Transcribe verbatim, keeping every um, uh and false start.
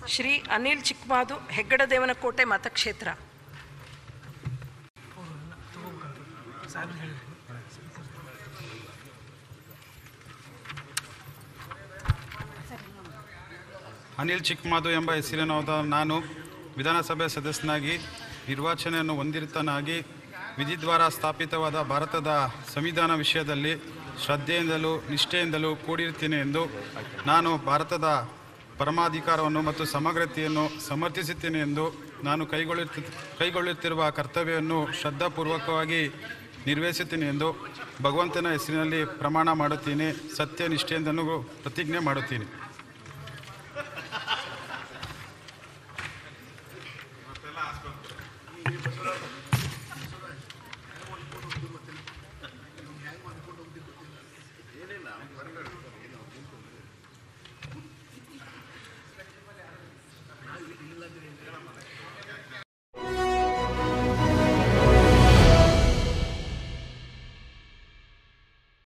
ಶ್ರೀ ಅನಿಲ್ ಚಿಕ್ಕಮಾದು, ಹೆಗ್ಗಡದೇವನಕೋಟೆ ಮತಕ್ಷೇತ್ರ. ಅನಿಲ್ ಚಿಕ್ಕಮಾದು ಎಂಬ ಹೆಸರಿನವಾದ ನಾನು ವಿಧಾನಸಭೆ ಸದಸ್ಯನಾಗಿ ನಿರ್ವಾಚನೆಯನ್ನು ಹೊಂದಿರುತ್ತಾನಾಗಿ ವಿಧಿದ್ವಾರ ಸ್ಥಾಪಿತವಾದ ಭಾರತದ ಸಂವಿಧಾನ ವಿಷಯದಲ್ಲಿ ಶ್ರದ್ಧೆಯಿಂದಲೂ ನಿಷ್ಠೆಯಿಂದಲೂ ಕೂಡಿರುತ್ತೇನೆ ಎಂದು ನಾನು ಭಾರತದ ಪರಮಾಧಿಕಾರವನ್ನು ಮತ್ತು ಸಮಗ್ರತೆಯನ್ನು ಸಮರ್ಥಿಸುತ್ತೇನೆ ಎಂದು ನಾನು ಕೈಗೊಳ್ಳುತ್ತಿ ಕೈಗೊಳ್ಳುತ್ತಿರುವ ಕರ್ತವ್ಯವನ್ನು ಶ್ರದ್ಧಾಪೂರ್ವಕವಾಗಿ ನಿರ್ವಹಿಸುತ್ತೇನೆ ಎಂದು ಭಗವಂತನ ಹೆಸರಿನಲ್ಲಿ ಪ್ರಮಾಣ ಮಾಡುತ್ತೇನೆ. ಸತ್ಯ ನಿಷ್ಠೆಯಿಂದಲೂ ಪ್ರತಿಜ್ಞೆ ಮಾಡುತ್ತೇನೆ.